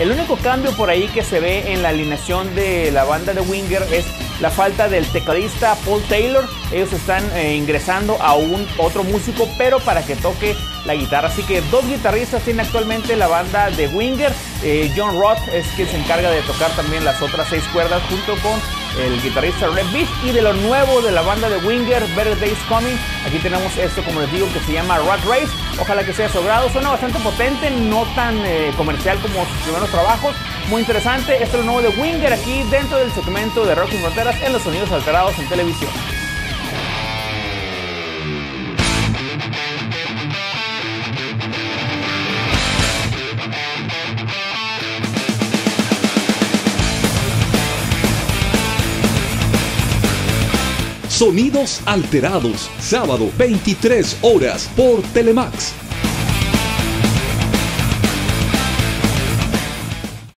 El único cambio por ahí que se ve en la alineación de la banda de Winger es la falta del tecladista Paul Taylor. Ellos están ingresando a otro músico, pero para que toque la guitarra. Así que 2 guitarristas tiene actualmente la banda de Winger. John Roth es quien se encarga de tocar también las otras 6 cuerdas junto con el guitarrista Red Beach. Y de lo nuevo de la banda de Winger, Better Days Coming, aquí tenemos esto, como les digo, que se llama Rat Race. Ojalá que sea de su agrado. Suena bastante potente, no tan comercial como sus primeros trabajos. Muy interesante. Esto es lo nuevo de Winger aquí dentro del segmento de Rock Sin Fronteras en los sonidos alterados en televisión. Sonidos alterados, sábado 23 horas por Telemax.